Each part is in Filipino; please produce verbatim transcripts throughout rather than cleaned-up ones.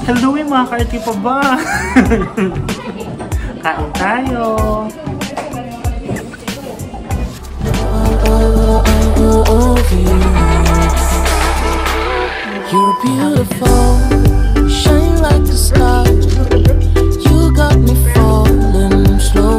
Hello mga ka-arty pa ba? Kain tayo! You're beautiful, you shine like a star. You got me falling slow.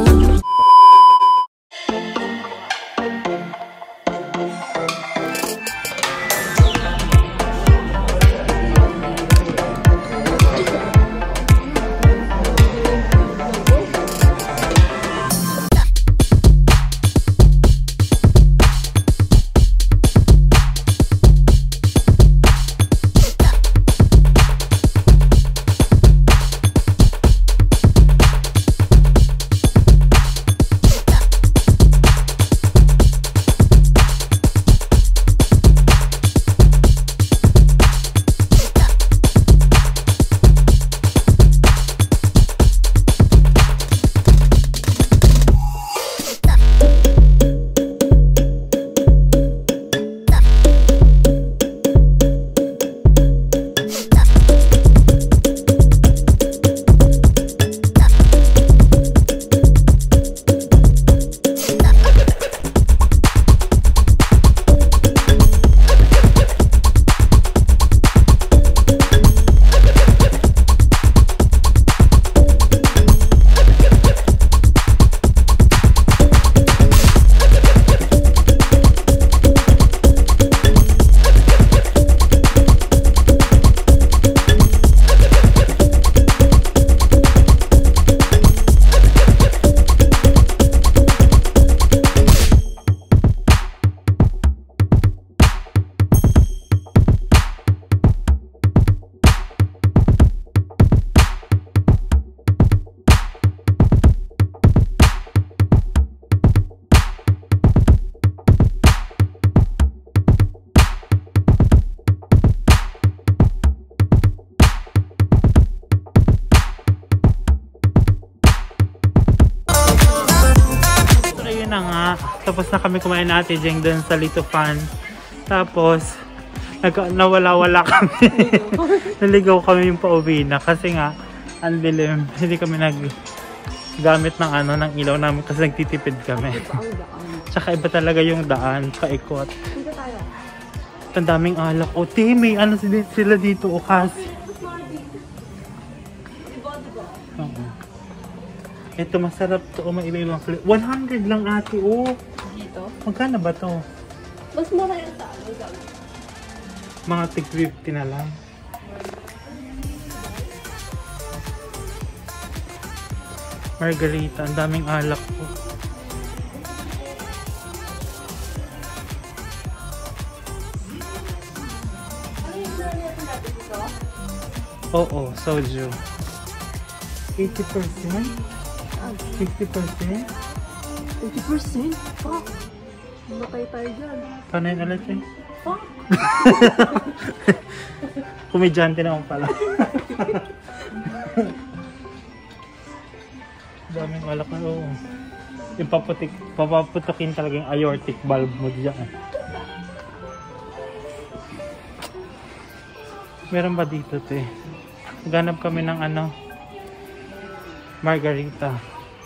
Na nga, tapos na kami kumain na Ate Jeng doon sa Lito Fan. Tapos nawala-wala kami. Naligaw kami yung pauwi na kasi nga ang dilim. Hindi kami nag gamit ng ano ng ilaw namin kasi nagtitipid kami. Tsaka iba talaga yung daan, paikot. Ang daming alak. O te, may ano sila dito o kasi. Oo. Ito masarap to, o may iba-ibang flavor. one hundred lang ate, oh. Dito? Magkano ba to? Mas mura yung sa ano. Mga tig fifty na lang. Margarita, ang daming alak po. Ano yung brand natin natin dito? Oo, soju. eighty percent? fifty percent? eighty percent? Fuck! Matay tayo dyan. Paano yun ulit eh? Fuck! Komedyante naman pala. Daming alak na oo. Yung paputik, papaputukin talaga yung aortic valve mo dyan. Meron ba dito te? Ganap kami ng ano margarita.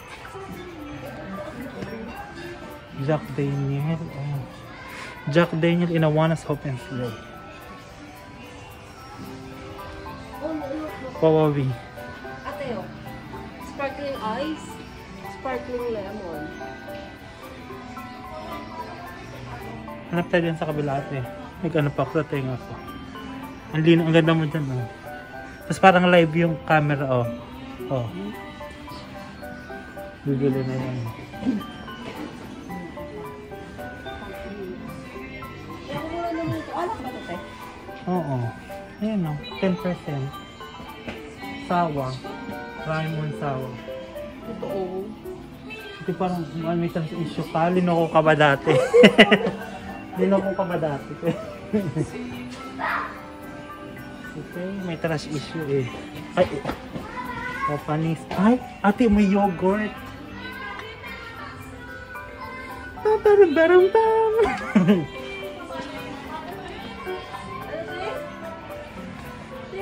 Jack Daniel. Oh. Jack Daniel in a Wanna's Hope and Slow. Pawawi. Ate oh. Sparkling ice. Sparkling lemon. Hanap tayo din sa kabila ate. May ano pa ako sa tenga ko. Ang lino, ang ganda mo dyan oh. Tapos parang live yung camera oh. Oh. Bibili na yan. Oo. Ayan o. ten percent. Sawa. Raimon sawa. Totoo. Ito parang may trust issue ka. Linoko ka ba dati? Linoko ka ba dati? Okay, may trust issue eh. Ay, oh, panis. Ay, ate, may yogurt. Ba-ba-ba-ba-ba.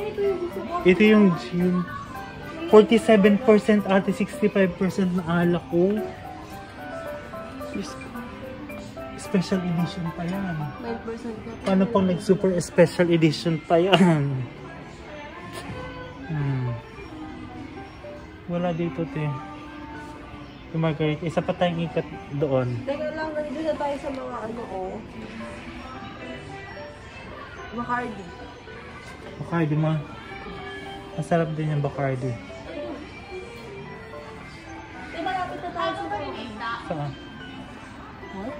ito yung gusto ko. Ito yung gin. forty-seven percent ate, sixty-five percent na alak ko. Special edition pa yan. nine percent na. Paano pang nag-super special edition pa yan? Hmm. Wala dito, te. Yung Margarita. Isa pa tayong ikat doon. Teka lang, nandito na tayo sa mga ano, oh. Bacardi. Bacardi mo. Masarap din yung Bacardi. Eh, malapit na tayo sa mga. Saan? What?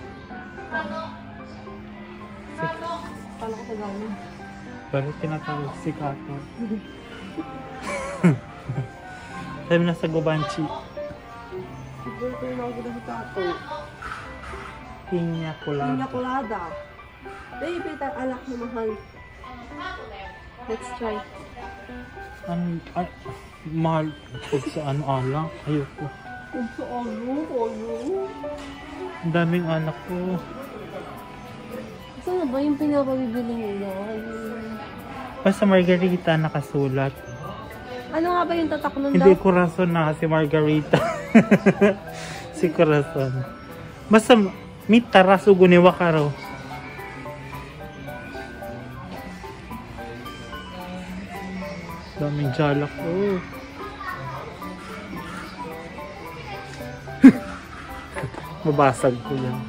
Kala ko sa gawin. Bakit tinatawag si Kato? Sabi na sa Gubanchi. Siguro ko yung mga sa tato. Piña colada. Piña colada. Baby, ito alak na mahal. Let's try. Ano, ay, mahal. Pag sa ano alak. Ayoko. Kung sa ano, ano. Ang daming anak ko. Saan na ba yung pinapabibili nila? Basta Margarita nakasulat. Ano nga ba yung tatak nun daw? Hindi Corazon na si Margarita. Si Corazon. Basta may tarasugo ni Wakaro. Daming jalak ko. Mabasag ko yan.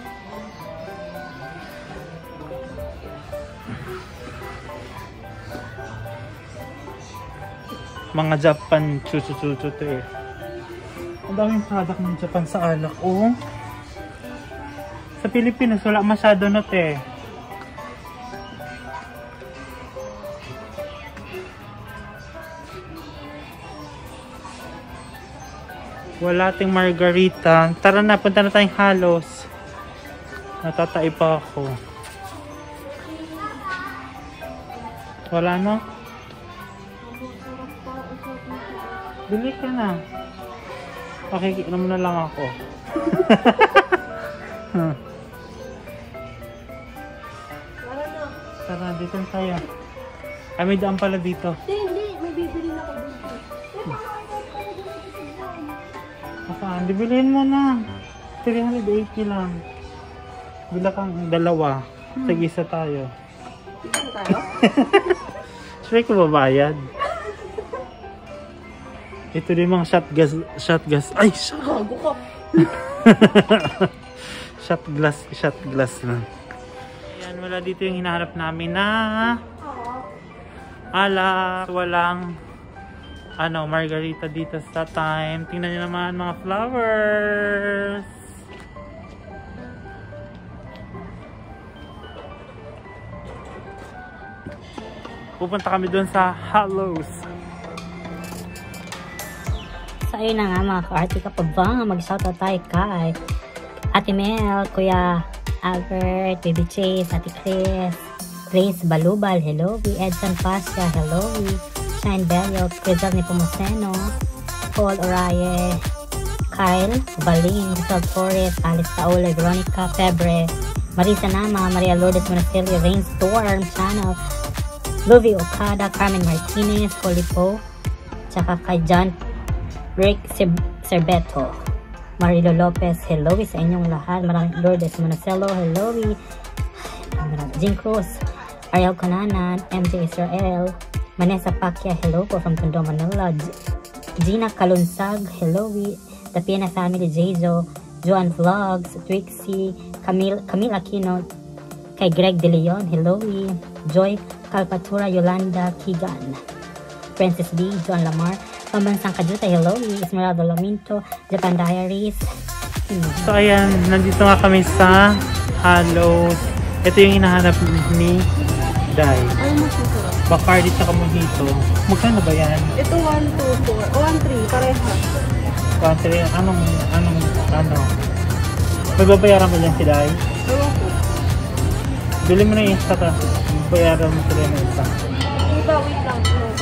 Mga Japan chuchu-chuchu to eh. Ang daming product ng Japan sa alak. Oh. Sa Pilipinas wala masyado na to eh. Wala ting Margarita. Tara na, punta na tayong Halos. Natatai pa ako. Wala no? Bili ka na. Pakikinom na lang ako. Huh. Wala na. Tara, dito tayo. Ay, may daan pala dito. Hindi, hindi. May bibili na ko dito. Saan? Dibilihin mo na. three eighty lang. Bila kang dalawa. Hmm. Tag-isa tayo. Dito tayo? Sure ko babayad. Ito din mga shot gas. Shot gas. Ay! Shot! Gago ka. Shot glass. Shot glass na. Ayan, wala dito yung hinahanap namin na ala. Walang ano, Margarita dito sa time. Tingnan nyo naman mga flowers. Pupunta kami doon sa Halos. So ayun na nga mga ka-arte ka pa ba? Mag-shoutout tayo kay Ate Mel, Kuya Albert, Baby Chase, Ate Chris, Grace Balubal, hello, Edson Pasca, hello, Shine Bello, Rizal ni Pomoceno, Paul Oraye, Kyle Baling, Rizal Torres, Alice Taule, Veronica Febre, Marisa Nama, Maria Lourdes Monasterio, Rainstorm Channel, Luvi Okada, Carmen Martinez, Holy Po, tsaka kay John Rick Cerbeto, Marilo Lopez, hello sa inyong lahat, Maraming Lourdes Monacelo, hello, Jean Cruz, Ariel Conanan, M J Israel, Vanessa Pacquiao, hello po from Tondo, Manila, Gina Kalunsag, hello, The Piena Family, Jezo, Joan Vlogs, Trixie, Camille, Camille Aquino, kay Greg De Leon, hello, Joy Calpatura, Yolanda Kigan, Princess B, John Lamar, Pambansang Kajuta, hello, Esmeralda Laminto, Japan Diaries. So ayan, nandito nga kami sa Halos. Ito yung hinahanap ni Dai. Ano mas masarap? Bacardi tsaka mojito. Magkano ba yan? Ito one, two, four. one, three. Pareha. Country, anong, anong, ano? May babayaran mo dyan si Dai? Ewan ko. Bili mo na yung isa ka. Bayaran mo sila yung isa. Iba, wait lang.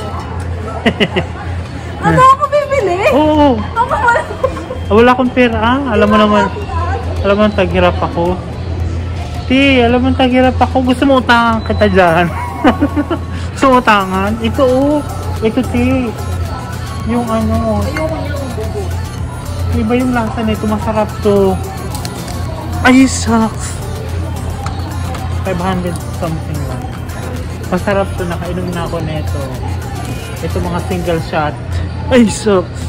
Ano ako bibili? Oo! Ako wala. Wala akong pera ah. Alam mo naman. Alam mo, taghirap ako. Ti, alam mo, taghirap ako. Gusto mo utangan kita dyan. Suutangan. Ito oh. Ito ti. Yung ano. Ayoko niya kung bubo. Iba yung lasa nito. Masarap to. Ay, shucks. five hundred something lang. Masarap to. Nakainom na ako nito. Ito mga single shot. Ay, shucks.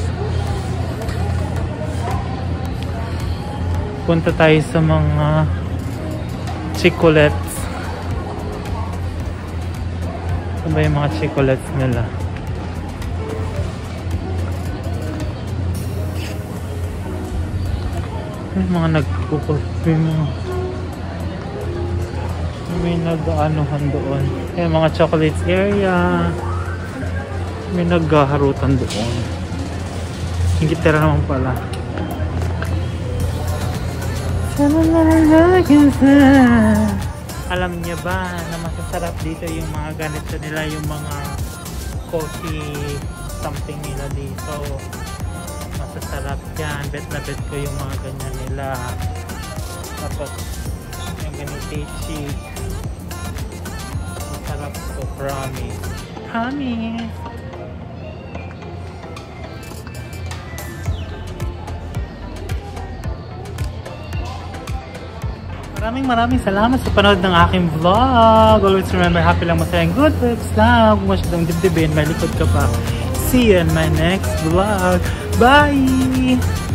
Punta tayo sa mga chocolates. Ano ba yung mga chocolates nila? May mga nagkukul. May mga may nag-aanohan doon. May mga chocolates area. May naghaharutan doon. Yung gitara naman pala. Alam niya ba na masasarap dito yung mga ganito nila, yung mga coffee something nila dito. Masasarap yan. Bet na bet ko yung mga ganyan nila. Tapos yung ganito cheap. Masarap to, promise. Promise. Maraming maraming salamat sa panood ng aking vlog. Always remember, happy lang, masayang, good vibes lang. Kung masyadong dibdibin, may likod ka pa. See you in my next vlog. Bye!